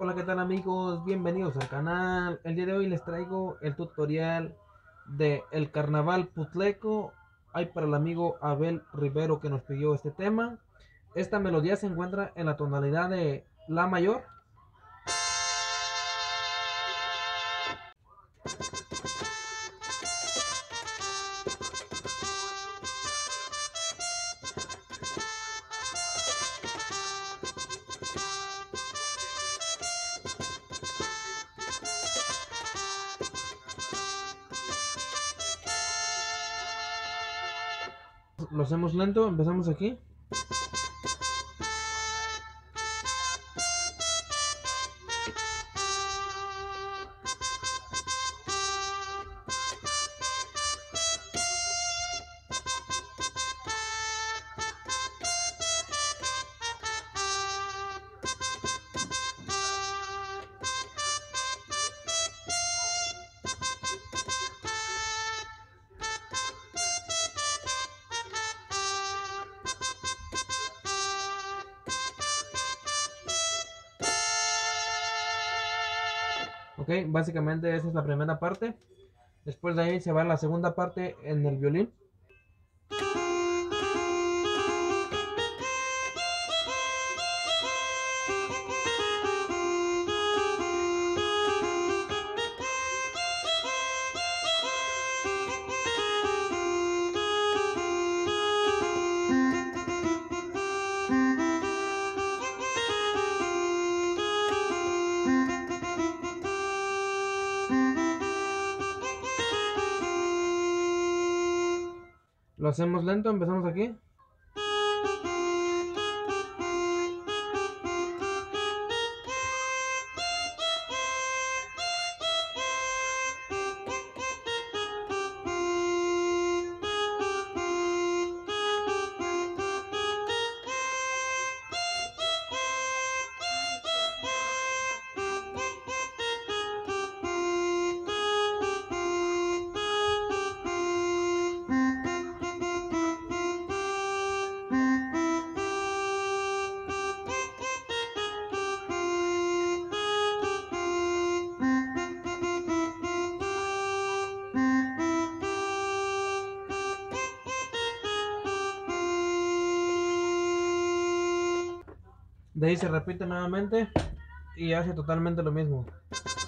Hola, ¿qué tal amigos? Bienvenidos al canal. El día de hoy les traigo el tutorial de el carnaval putleco. Hay para el amigo Abel Rivero que nos pidió este tema. Esta melodía se encuentra en la tonalidad de la mayor. Lo hacemos lento, empezamos aquí. Ok, básicamente esa es la primera parte. Después de ahí se va la segunda parte en el violín. Lo hacemos lento, empezamos aquí. De ahí se repite nuevamente y hace totalmente lo mismo.